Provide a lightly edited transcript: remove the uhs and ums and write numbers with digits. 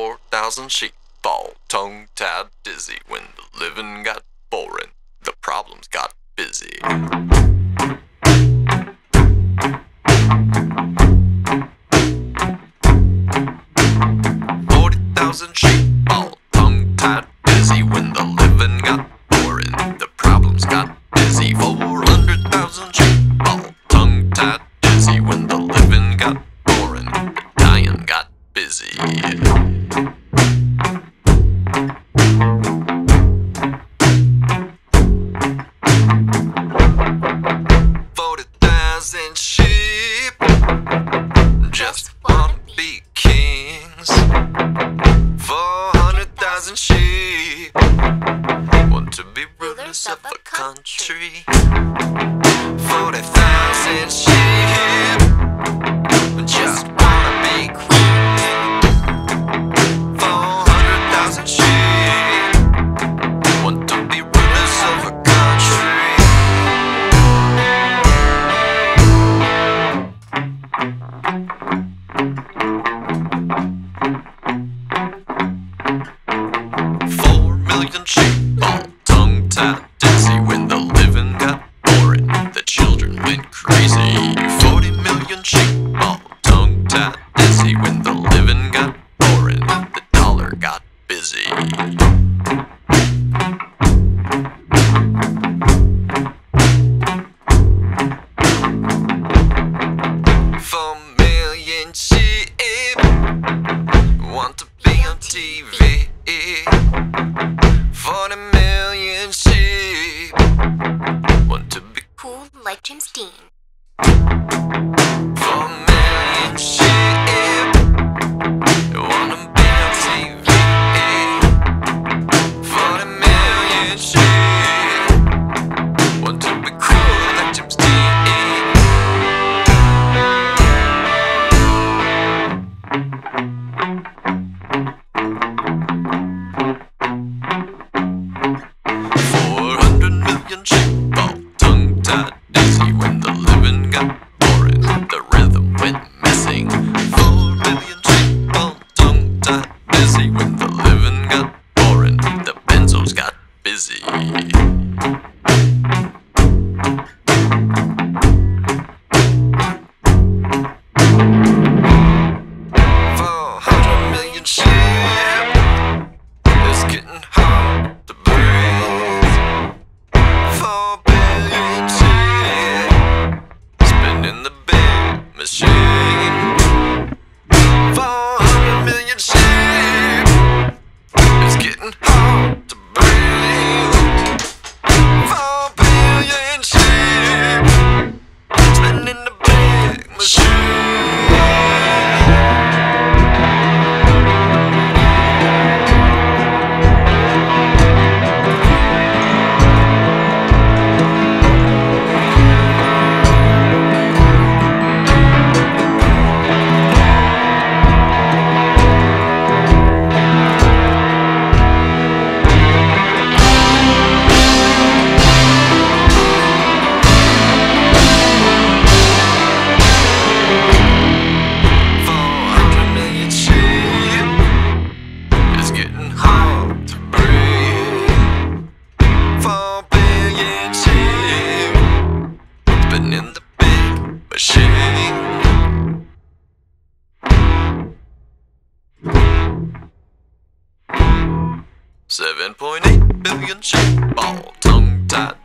4,000 sheep all tongue-tied dizzy. When the living got boring, the problems got busy. 40,000 sheep all tongue-tied dizzy. When the living got boring, the problems got busy. 400,000 sheep all tongue-tied dizzy. When the living got boring, the dying got busy. 40,000 sheep just wanna be kings. 400,000 sheep want to be rulers of a country. 40,000 sheep just wanna be queen. 400,000 sheep want to be rulers of a country. 4,000,000 sheep all tongue-tied dizzy. When the living got boring, the children went crazy. 40,000,000 sheep all tongue-tied dizzy. When the living got boring, the dollar got busy. 4,000,000 sheep want to be on TV. 40,000,000 sheep want to be cool like James Dean. 4,000,000 sheep wanna be on TV. 40,000,000 sheep want to be cool like James Dean. 400,000,000 sheep all tongue-tied dizzy. When the living got boring, the rhythm went missing. 4,000,000 sheep all tongue-tied dizzy. When the living got boring, the benzos got busy. 400,000,000 sheep, it's getting hard to breathe. 4,000,000,000 sheep spinning the big machine. 400,000,000 sheep, it's getting hard to breathe. 4,000,000,000 sheep spinning the big machine. 400,000,000 sheep, it's getting hard to breathe. 4,000,000,000 sheep spinning the big machine. 7.8 billion sheep all tongue-tied